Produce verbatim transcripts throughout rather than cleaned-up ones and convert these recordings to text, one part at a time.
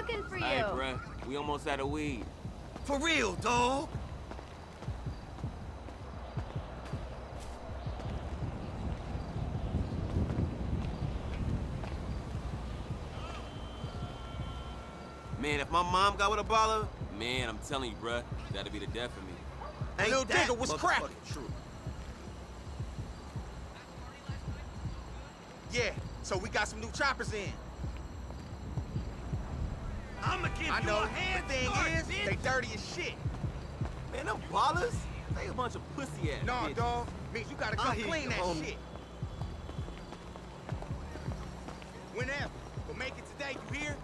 looking for you. Hey, bruh, we almost out of weed. For real, dog. Man, if my mom got with a baller, man, I'm telling you, bruh, that'd be the death of me. Ain't Lil that Digga, what's cracking? true? Yeah, so we got some new choppers in. I'ma give I you know. a hand The thing start, is, bitch. they dirty as shit. Man, them ballers, they a bunch of pussy ass Nah, bitches. dog. Means you gotta I come hear clean you, that homie. shit. Whenever. But make it today, you hear?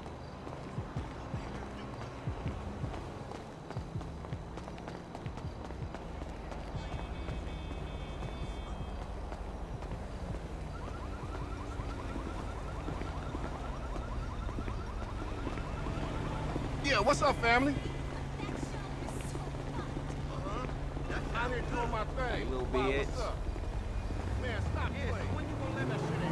Yeah, what's up, family? Uh-huh. That's Out here doing my thing. Hey, little Wow, bitch. what's up? Man, stop Yeah, so playing. when you gonna let that shit